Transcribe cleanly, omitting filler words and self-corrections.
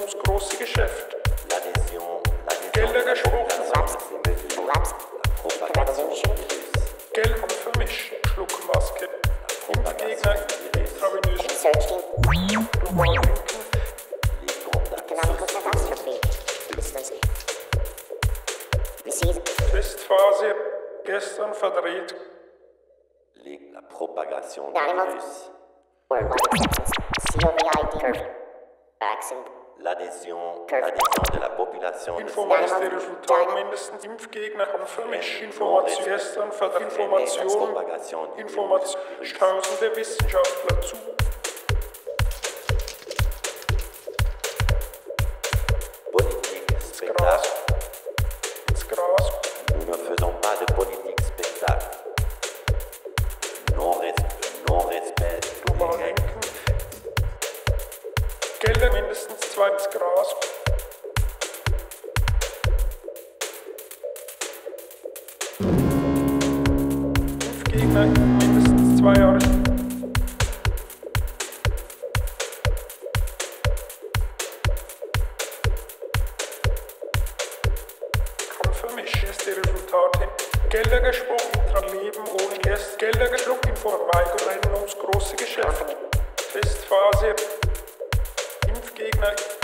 ums große Geschäft. Gelder gesprochen, Geld und vermischen, Schluckmaske, Impfgegner, intravenös, global Testphase, gestern verdreht. La propagation du virus. L'adhésion de la population Information der Resultate mindestens Impfgegner und vermischen Information gestern verdreht Information, tausende Wissenschaftler zu. Ins Gras. Nous ne faisons pas de politique spectacle. Non-respect. Global denken. Gelder mindestens 2 ins Gras. Impfgegner mindestens 2 Jahre. Kann vermischen ist die Resultate. Gelder gesprochen, Leben ohne Gäste. Gelder geschluckt im Vorbeigrennen ums große Geschäft. Testphase. Impfgegner